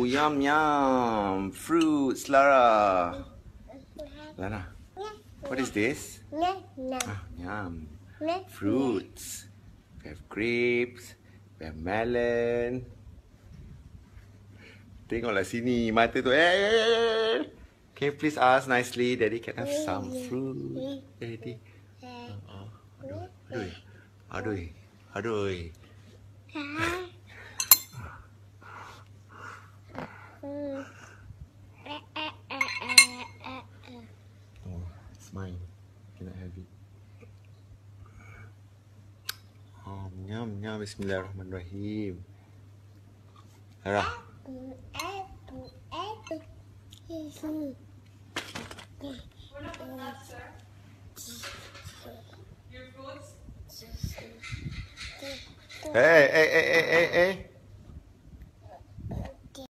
yum, yum. Fruits, Lara. Lara, what is this? Yum. Fruits. We have grapes. We have melon. Tengoklah sini mata tu. Can you please ask nicely? Daddy can have some fruit. Daddy. Aduh. Oh, it's mine. Can I have it? Yum. Bismillahirrahmanirrahim. Lara. Hey.